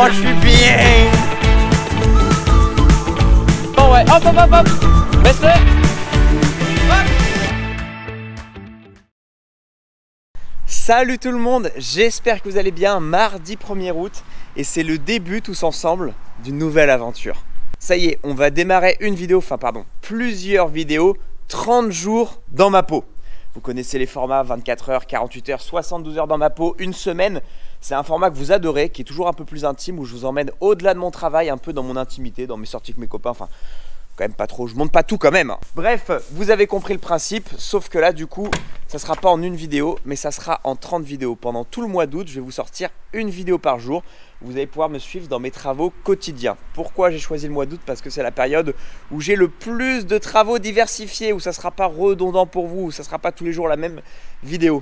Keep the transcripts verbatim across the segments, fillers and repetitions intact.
Oh, je suis bien. Bon ouais, hop hop hop hop. Baisse-le. Salut tout le monde, j'espère que vous allez bien. Mardi premier août et c'est le début tous ensemble d'une nouvelle aventure. Ça y est, on va démarrer une vidéo, enfin pardon, plusieurs vidéos, trente jours dans ma peau. Vous connaissez les formats vingt-quatre heures, quarante-huit heures, soixante-douze heures dans ma peau, une semaine. C'est un format que vous adorez, qui est toujours un peu plus intime, où je vous emmène au-delà de mon travail, un peu dans mon intimité, dans mes sorties avec mes copains, enfin quand même pas trop, je monte pas tout quand même. Bref, vous avez compris le principe, sauf que là du coup, ça sera pas en une vidéo, mais ça sera en trente vidéos. Pendant tout le mois d'août, je vais vous sortir une vidéo par jour. Vous allez pouvoir me suivre dans mes travaux quotidiens. Pourquoi j'ai choisi le mois d'août? Parce que c'est la période où j'ai le plus de travaux diversifiés, où ça sera pas redondant pour vous, où ça sera pas tous les jours la même vidéo.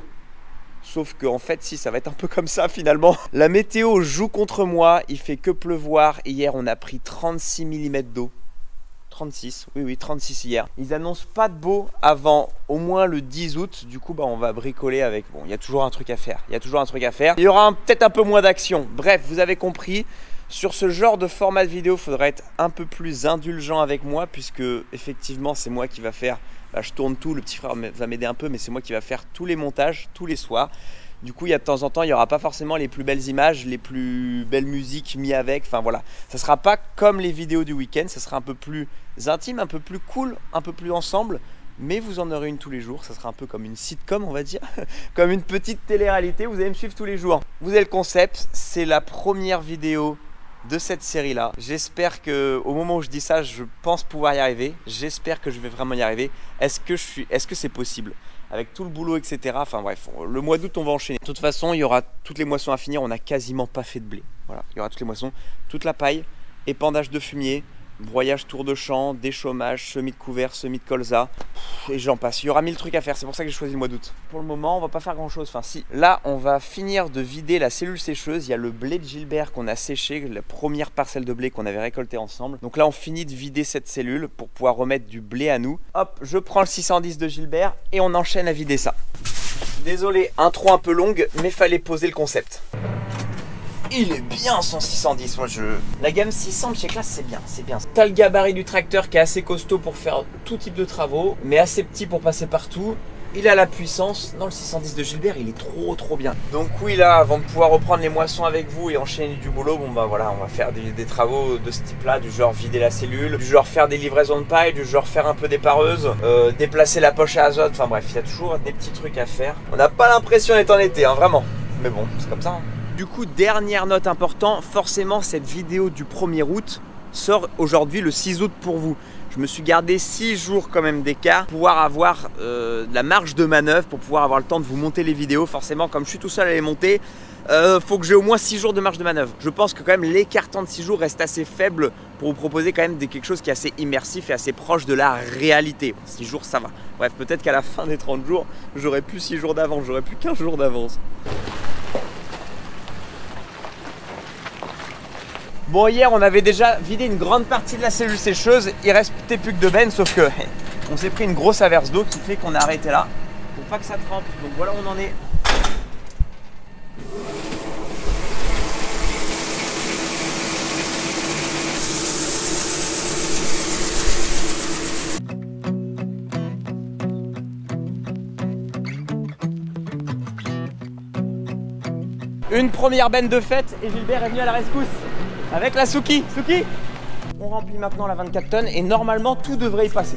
Sauf que en fait si, ça va être un peu comme ça finalement. La météo joue contre moi, il fait que pleuvoir. Hier on a pris trente-six millimètres d'eau. trente-six, oui oui trente-six hier. Ils annoncent pas de beau avant au moins le dix août. Du coup bah on va bricoler avec. Bon, il y a toujours un truc à faire. Il y a toujours un truc à faire. Il y aura peut-être un peu moins d'action. Bref, vous avez compris. Sur ce genre de format de vidéo, il faudra être un peu plus indulgent avec moi, puisque effectivement c'est moi qui va faire. Bah, je tourne tout, le petit frère va m'aider un peu, mais c'est moi qui va faire tous les montages tous les soirs. Du coup, il y a de temps en temps, il n'y aura pas forcément les plus belles images, les plus belles musiques mis avec. Enfin voilà, ça ne sera pas comme les vidéos du week-end, ça sera un peu plus intime, un peu plus cool, un peu plus ensemble. Mais vous en aurez une tous les jours, ça sera un peu comme une sitcom, on va dire, comme une petite télé-réalité, vous allez me suivre tous les jours. Vous avez le concept, c'est la première vidéo de cette série là. J'espère que au moment où je dis ça, je pense pouvoir y arriver. J'espère que je vais vraiment y arriver. Est-ce que je suis, est-ce que c'est possible avec tout le boulot, et cetera. Enfin bref, le mois d'août on va enchaîner. De toute façon, il y aura toutes les moissons à finir. On n'a quasiment pas fait de blé. Voilà, il y aura toutes les moissons, toute la paille, épandage de fumier, broyage tour de champ, déchômage, semis de couvert, semis de colza, et j'en passe. Il y aura mille trucs à faire, c'est pour ça que j'ai choisi le mois d'août. Pour le moment, on va pas faire grand chose. Enfin si, là on va finir de vider la cellule sécheuse. Il y a le blé de Gilbert qu'on a séché, la première parcelle de blé qu'on avait récolté ensemble. Donc là on finit de vider cette cellule pour pouvoir remettre du blé à nous. Hop, je prends le six cent dix de Gilbert et on enchaîne à vider ça. Désolé, intro un peu longue, mais fallait poser le concept. Il est bien son six cent dix, moi je... La gamme six cents de chez Claas c'est bien, c'est bien. T'as le gabarit du tracteur qui est assez costaud pour faire tout type de travaux, mais assez petit pour passer partout. Il a la puissance. Non, le six cent dix de Gilbert, il est trop trop bien. Donc oui là, avant de pouvoir reprendre les moissons avec vous et enchaîner du boulot, bon bah voilà, on va faire des, des travaux de ce type là, du genre vider la cellule, du genre faire des livraisons de paille, du genre faire un peu des pareuses, euh, déplacer la poche à azote, enfin bref, il y a toujours des petits trucs à faire. On n'a pas l'impression d'être en été, hein, vraiment. Mais bon, c'est comme ça. Hein. Du coup, dernière note importante, forcément cette vidéo du premier août sort aujourd'hui le six août pour vous. Je me suis gardé six jours quand même d'écart pour pouvoir avoir euh, de la marge de manœuvre, pour pouvoir avoir le temps de vous monter les vidéos. Forcément, comme je suis tout seul à les monter, euh, faut que j'ai au moins six jours de marge de manœuvre. Je pense que quand même l'écart temps de six jours reste assez faible pour vous proposer quand même des, quelque chose qui est assez immersif et assez proche de la réalité. six jours, ça va. Bref, peut-être qu'à la fin des trente jours, j'aurai plus six jours d'avance, j'aurai plus quinze jours d'avance. Bon, hier on avait déjà vidé une grande partie de la cellule sécheuse, il restait plus que de benne, sauf que on s'est pris une grosse averse d'eau qui fait qu'on a arrêté là pour pas que ça trempe. Donc voilà où on en est. Une première benne de fête et Gilbert est venu à la rescousse. Avec la Souki. Souki, on remplit maintenant la vingt-quatre tonnes et normalement tout devrait y passer.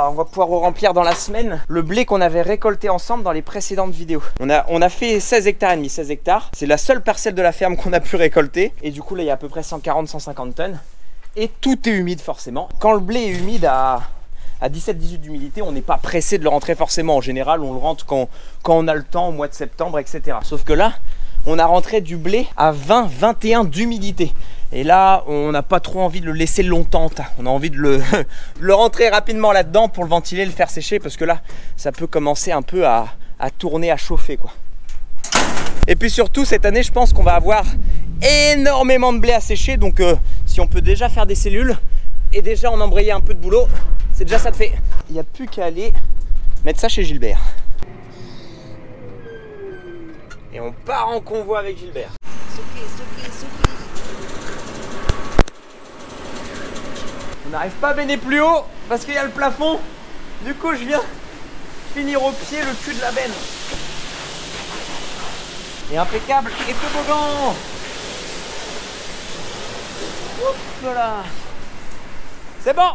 va, on va pouvoir remplir dans la semaine le blé qu'on avait récolté ensemble dans les précédentes vidéos. On a, on a fait seize hectares et demi, seize hectares. C'est la seule parcelle de la ferme qu'on a pu récolter. Et du coup là il y a à peu près cent quarante à cent cinquante tonnes. Et tout est humide forcément. Quand le blé est humide à, à dix-sept à dix-huit d'humidité, on n'est pas pressé de le rentrer forcément. En général on le rentre quand, quand on a le temps au mois de septembre, et cetera. Sauf que là, on a rentré du blé à vingt à vingt et un d'humidité. Et là, on n'a pas trop envie de le laisser longtemps. On a envie de le, le rentrer rapidement là-dedans pour le ventiler, le faire sécher. Parce que là, ça peut commencer un peu à, à tourner, à chauffer, quoi. Et puis surtout, cette année, je pense qu'on va avoir énormément de blé à sécher. Donc, euh, si on peut déjà faire des cellules et déjà en embrayer un peu de boulot, c'est déjà ça de fait. Il n'y a plus qu'à aller mettre ça chez Gilbert. Et on part en convoi avec Gilbert. Souki, souki, souki. On n'arrive pas à béner plus haut parce qu'il y a le plafond. Du coup, je viens finir au pied le cul de la benne. Et impeccable et toboggan. Oups là. C'est bon.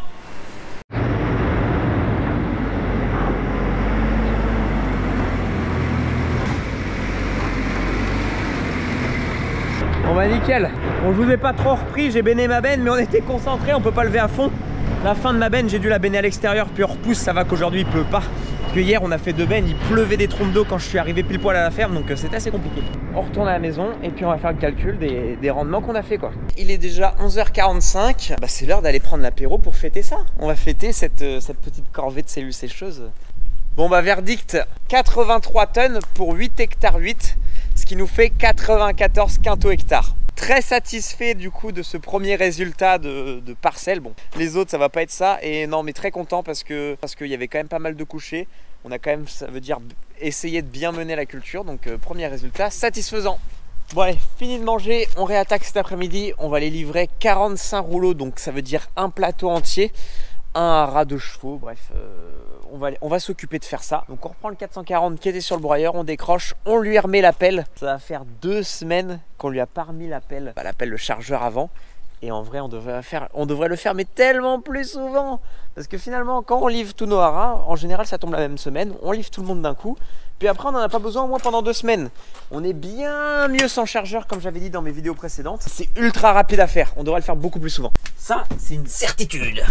Bon bah nickel, bon, je vous ai pas trop repris, j'ai béné ma benne mais on était concentré, on peut pas lever à fond. La fin de ma benne, j'ai dû la béner à l'extérieur puis on repousse, ça va qu'aujourd'hui il pleut pas. Parce que hier on a fait deux bennes, il pleuvait des trompes d'eau quand je suis arrivé pile poil à la ferme, donc euh, c'était assez compliqué. On retourne à la maison et puis on va faire le calcul des, des rendements qu'on a fait quoi. Il est déjà onze heures quarante-cinq, bah, c'est l'heure d'aller prendre l'apéro pour fêter ça. On va fêter cette, euh, cette petite corvée de cellules sécheuses. Bon bah verdict, quatre-vingt-trois tonnes pour huit hectares huit. Ce qui nous fait quatre-vingt-quatorze quintaux hectares. Très satisfait du coup de ce premier résultat de, de parcelle. Bon, les autres ça va pas être ça. Et non mais très content parce que parce qu'il y avait quand même pas mal de couchés. On a quand même, ça veut dire, essayé de bien mener la culture. Donc euh, premier résultat satisfaisant. Bon allez, fini de manger, on réattaque cet après-midi. On va les livrer quarante-cinq rouleaux, donc ça veut dire un plateau entier. Un ras de chevaux, bref, euh, on va, on va s'occuper de faire ça. Donc on reprend le quatre cent quarante qui était sur le broyeur, on décroche, on lui remet la pelle. Ça va faire deux semaines qu'on lui a pas remis la pelle, bah, la pelle, le chargeur avant. Et en vrai, on devrait, faire, on devrait le faire, mais tellement plus souvent. Parce que finalement, quand on livre tous nos haras, en général, ça tombe la même semaine. On livre tout le monde d'un coup. Puis après, on n'en a pas besoin au moins pendant deux semaines. On est bien mieux sans chargeur, comme j'avais dit dans mes vidéos précédentes. C'est ultra rapide à faire. On devrait le faire beaucoup plus souvent. Ça, c'est une certitude.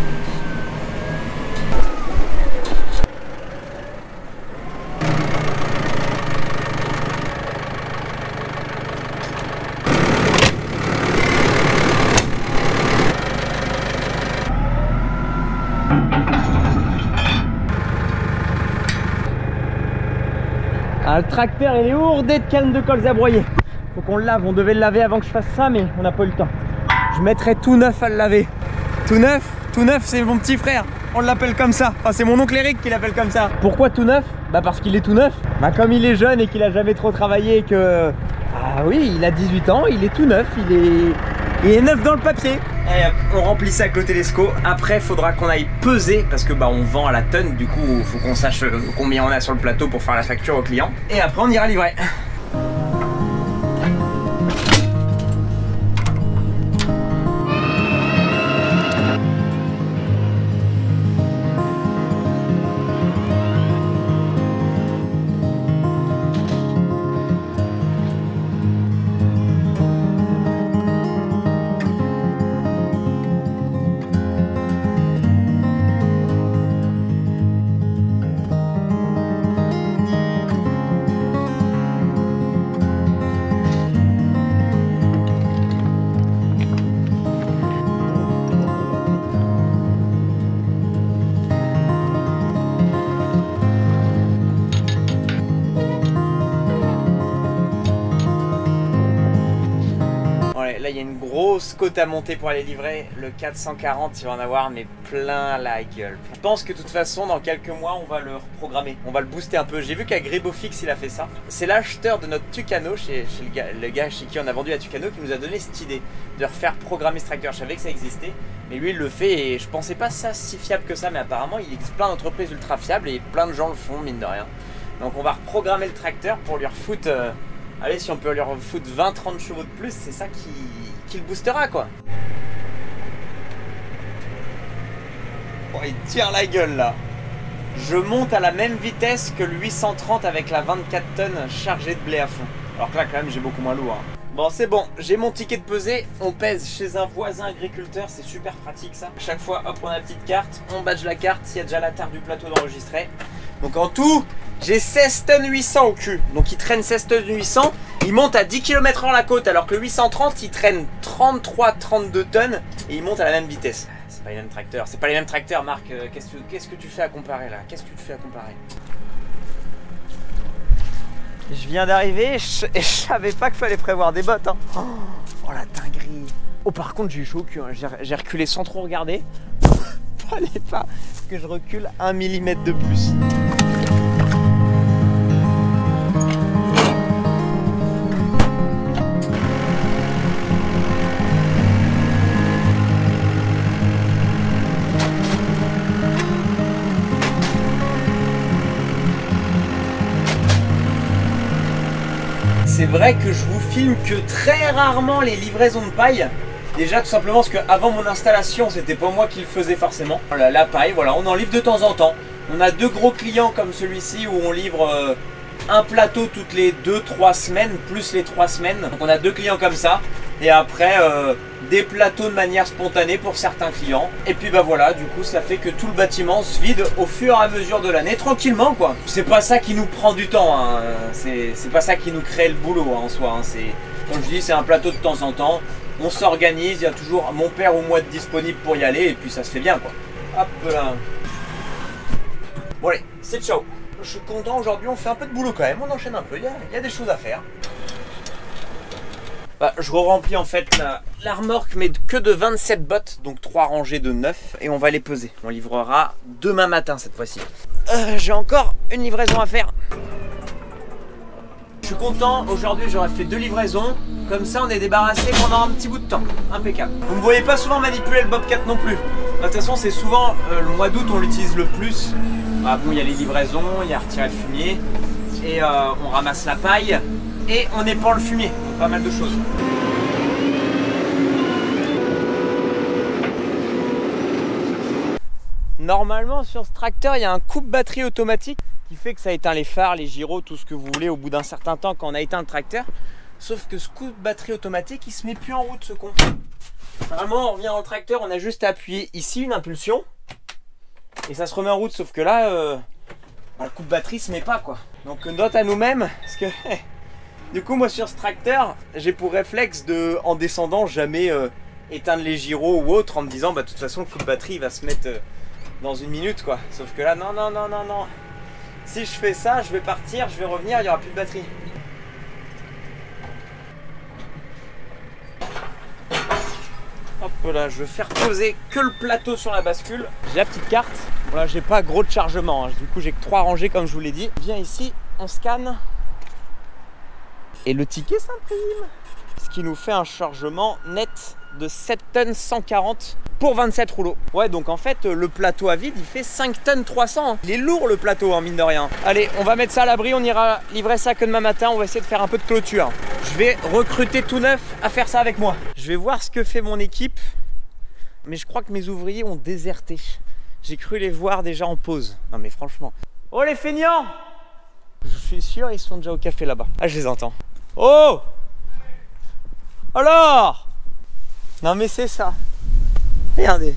Ah, le tracteur il est ourdé de canne de colza à broyer. Faut qu'on le lave, on devait le laver avant que je fasse ça mais on n'a pas eu le temps. Je mettrais tout neuf à le laver. Tout neuf, tout neuf c'est mon petit frère. On l'appelle comme ça. Enfin c'est mon oncle Eric qui l'appelle comme ça. Pourquoi tout neuf? Bah parce qu'il est tout neuf. Bah comme il est jeune et qu'il a jamais trop travaillé et que... Ah oui, il a dix-huit ans, il est tout neuf, il est... Il est neuf dans le papier. Allez, on remplit ça avec le télescope. Après, il faudra qu'on aille peser parce que bah on vend à la tonne. Du coup, il faut qu'on sache combien on a sur le plateau pour faire la facture au client. Et après, on ira livrer. Là il y a une grosse côte à monter pour aller livrer. Le quatre cent quarante il va en avoir mais plein la gueule. Je pense que de toute façon dans quelques mois on va le reprogrammer. On va le booster un peu. J'ai vu qu'à Gribofix il a fait ça. C'est l'acheteur de notre Tucano, chez, chez le, gars, le gars chez qui on a vendu la Tucano, qui nous a donné cette idée de refaire programmer ce tracteur. Je savais que ça existait mais lui il le fait et je pensais pas ça si fiable que ça. Mais apparemment il existe plein d'entreprises ultra fiables et plein de gens le font mine de rien. Donc on va reprogrammer le tracteur pour lui refoutre... Euh, allez, si on peut lui refoutre vingt à trente chevaux de plus, c'est ça qui, qui le boostera quoi. Oh, il tire la gueule là. Je monte à la même vitesse que le huit cent trente avec la vingt-quatre tonnes chargée de blé à fond. Alors que là quand même j'ai beaucoup moins lourd. Hein. Bon c'est bon, j'ai mon ticket de pesée. On pèse chez un voisin agriculteur, c'est super pratique ça. Chaque fois hop on a la petite carte, on badge la carte, il y a déjà la tare du plateau d'enregistrer. Donc en tout, j'ai seize tonnes huit cents au cul. Donc il traîne seize tonnes huit cents, il monte à dix kilomètres heure la côte alors que le huit cent trente il traîne trente-trois trente-deux tonnes et il monte à la même vitesse. C'est pas les mêmes tracteurs, c'est pas les mêmes tracteurs Marc, qu'est-ce que, qu'est-ce que tu fais à comparer là? Qu'est-ce que tu fais à comparer? Je viens d'arriver et je, et je savais pas qu'il fallait prévoir des bottes. Hein. Oh, oh la dinguerie. Oh par contre j'ai eu chaud au cul, hein. J'ai reculé sans trop regarder. Fallait pas que je recule un millimètre de plus. C'est vrai que je vous filme que très rarement les livraisons de paille. Déjà tout simplement parce qu'avant mon installation c'était pas moi qui le faisais forcément. La, la paille, voilà, on en livre de temps en temps. On a deux gros clients comme celui-ci où on livre euh, un plateau toutes les deux trois semaines, plus les trois semaines. Donc on a deux clients comme ça. Et après euh, des plateaux de manière spontanée pour certains clients. Et puis bah voilà, du coup ça fait que tout le bâtiment se vide au fur et à mesure de l'année, tranquillement quoi. C'est pas ça qui nous prend du temps, hein. C'est pas ça qui nous crée le boulot hein, en soi. Hein. Comme je dis, c'est un plateau de temps en temps. On s'organise, il y a toujours mon père ou moi de disponible pour y aller et puis ça se fait bien quoi. Hop là. Bon allez, c'est ciao. Je suis content aujourd'hui, on fait un peu de boulot quand même, on enchaîne un peu, il y a, il y a des choses à faire. Bah, je re-remplis en fait la, la remorque mais que de vingt-sept bottes, donc trois rangées de neuf et on va les peser. On livrera demain matin cette fois-ci. Euh, J'ai encore une livraison à faire. Je suis content, aujourd'hui j'aurais fait deux livraisons, comme ça on est débarrassé pendant un petit bout de temps, impeccable. Vous ne me voyez pas souvent manipuler le Bobcat non plus. De toute façon c'est souvent euh, le mois d'août on l'utilise le plus. Ah, bon, il y a les livraisons, il y a retirer le fumier, et euh, on ramasse la paille, et on épand le fumier, donc pas mal de choses. Normalement sur ce tracteur il y a un coupe batterie automatique qui fait que ça éteint les phares, les gyros, tout ce que vous voulez au bout d'un certain temps quand on a éteint le tracteur. Sauf que ce coupe batterie automatique il se met plus en route ce con. Normalement on revient dans le tracteur, on a juste à appuyer ici une impulsion et ça se remet en route, sauf que là euh, bah, le coupe batterie se met pas quoi. Donc note à nous-mêmes parce que du coup moi sur ce tracteur j'ai pour réflexe de en descendant jamais euh, éteindre les gyros ou autre en me disant bah de toute façon le coupe batterie il va se mettre euh, dans une minute quoi. Sauf que là non non non non non. Si je fais ça, je vais partir, je vais revenir, il n'y aura plus de batterie. Hop là, je vais faire poser que le plateau sur la bascule. J'ai la petite carte. Voilà, j'ai pas gros de chargement, hein. Du coup j'ai que trois rangées comme je vous l'ai dit. Viens ici, on scanne. Et le ticket s'imprime. Ce qui nous fait un chargement net de sept tonnes cent quarante pour vingt-sept rouleaux. Ouais, donc en fait le plateau à vide il fait cinq tonnes trois cents. Il est lourd le plateau hein, mine de rien. Allez, on va mettre ça à l'abri, on ira livrer ça que demain matin. On va essayer de faire un peu de clôture. Je vais recruter tout neuf à faire ça avec moi. Je vais voir ce que fait mon équipe. Mais je crois que mes ouvriers ont déserté. J'ai cru les voir déjà en pause. Non mais franchement. Oh les feignants! Je suis sûr ils sont déjà au café là-bas. Ah je les entends. Oh! Alors! Non mais c'est ça. Regardez.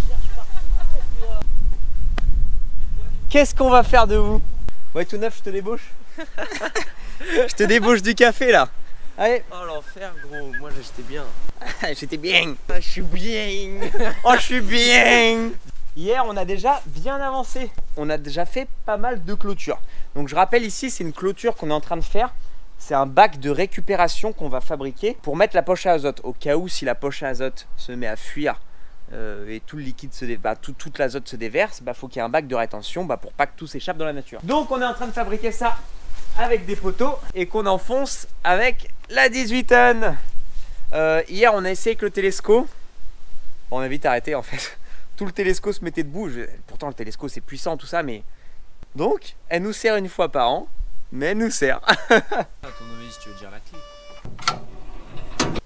Qu'est-ce qu'on va faire de vous? Ouais tout neuf, je te débauche. Je te débauche du café là. Allez. Oh l'enfer gros, moi j'étais bien. J'étais bien. Oh, je suis bien. Oh je suis bien. Hier on a déjà bien avancé. On a déjà fait pas mal de clôtures. Donc je rappelle ici c'est une clôture qu'on est en train de faire. C'est un bac de récupération qu'on va fabriquer pour mettre la poche à azote. Au cas où si la poche à azote se met à fuir euh, et tout le liquide, se dé... bah, tout, toute l'azote se déverse, il bah, faut qu'il y ait un bac de rétention bah, pour pas que tout s'échappe dans la nature. Donc on est en train de fabriquer ça avec des poteaux et qu'on enfonce avec la dix-huit tonnes. Euh, hier on a essayé avec le télesco. Bon, on a vite arrêté en fait. Tout le télesco se mettait debout. Je... Pourtant le télesco c'est puissant tout ça, mais... Donc elle nous sert une fois par an. Mais elle nous sert. Ah, ton novice, tu veux dire la clé?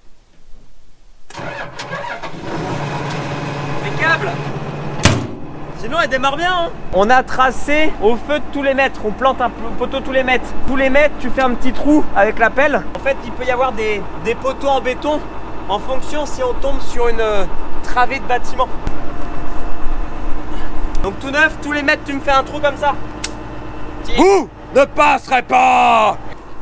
Les câbles. Sinon elle démarre bien hein. On a tracé au feu de tous les mètres. On plante un poteau tous les mètres. Tous les mètres tu fais un petit trou avec la pelle. En fait il peut y avoir des, des poteaux en béton en fonction si on tombe sur une euh, travée de bâtiment. Donc tout neuf, tous les mètres tu me fais un trou comme ça. Vous ne passerez pas.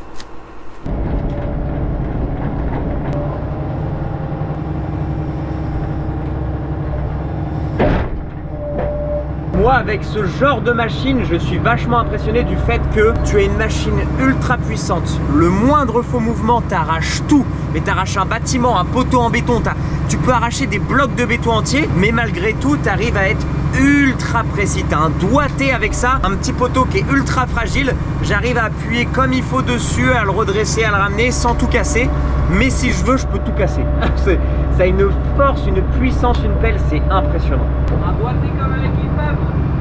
Moi, avec ce genre de machine, je suis vachement impressionné du fait que tu as une machine ultra puissante. Le moindre faux mouvement t'arrache tout. Mais t'arraches un bâtiment, un poteau en béton, tu peux arracher des blocs de béton entiers, mais malgré tout, tu arrives à être ultra précis. Tu as un doigté avec ça, un petit poteau qui est ultra fragile. J'arrive à appuyer comme il faut dessus, à le redresser, à le ramener sans tout casser. Mais si je veux, je peux tout casser. Ça a une force, une puissance, une pelle, c'est impressionnant. Un doigté comme avec une femme.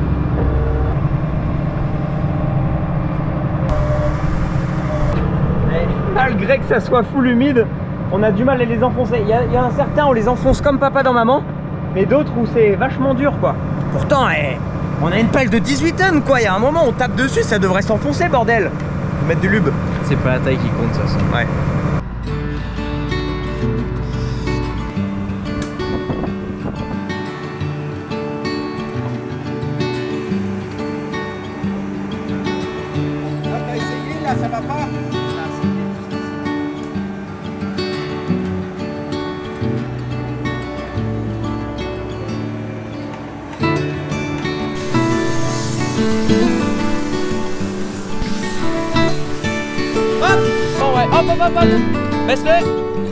Malgré que ça soit full humide, on a du mal à les enfoncer. Il y a, il y a un certain, on les enfonce comme papa dans maman, mais d'autres où c'est vachement dur quoi. Pourtant, eh, on a une pelle de dix-huit tonnes quoi. Il y a un moment, on tape dessus, ça devrait s'enfoncer bordel. Faut mettre du lube. C'est pas la taille qui compte ça. ça. Ouais. T'as essayé là, ça va pas? Hop! Bon ouais, hop hop hop hop! Baisse-le!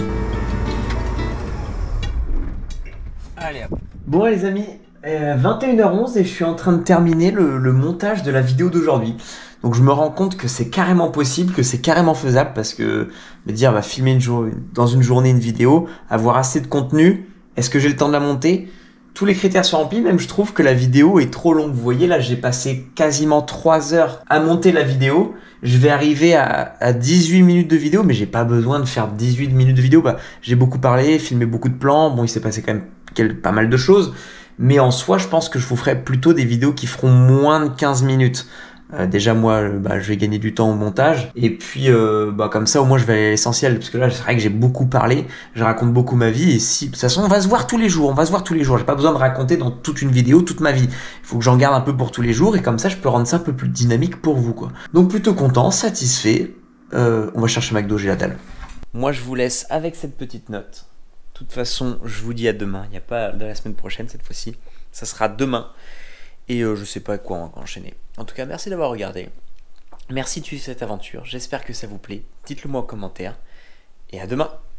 Allez hop! Bon les amis, euh, vingt et une heures onze et je suis en train de terminer le, le montage de la vidéo d'aujourd'hui. Donc je me rends compte que c'est carrément possible, que c'est carrément faisable parce que me dire bah, filmer une jour, dans une journée une vidéo, avoir assez de contenu, est-ce que j'ai le temps de la monter? Tous les critères sont remplis, même je trouve que la vidéo est trop longue. Vous voyez là, j'ai passé quasiment trois heures à monter la vidéo. Je vais arriver à, à dix-huit minutes de vidéo, mais j'ai pas besoin de faire dix-huit minutes de vidéo. Bah, j'ai beaucoup parlé, filmé beaucoup de plans. Bon, il s'est passé quand même quel, pas mal de choses. Mais en soi, je pense que je vous ferai plutôt des vidéos qui feront moins de quinze minutes. Euh, déjà moi bah, je vais gagner du temps au montage et puis euh, bah, comme ça au moins je vais aller à l'essentiel parce que là c'est vrai que j'ai beaucoup parlé, je raconte beaucoup ma vie et si de toute façon on va se voir tous les jours, on va se voir tous les jours, j'ai pas besoin de raconter dans toute une vidéo toute ma vie, il faut que j'en garde un peu pour tous les jours et comme ça je peux rendre ça un peu plus dynamique pour vous quoi. Donc plutôt content, satisfait, euh, on va chercher McDo, j'ai la dalle. Moi je vous laisse avec cette petite note. De toute façon je vous dis à demain, il n'y a pas de la semaine prochaine cette fois-ci, ça sera demain. Et euh, je sais pas quoi on va enchaîner. En tout cas, merci d'avoir regardé. Merci de suivre cette aventure. J'espère que ça vous plaît. Dites-le moi en commentaire. Et à demain.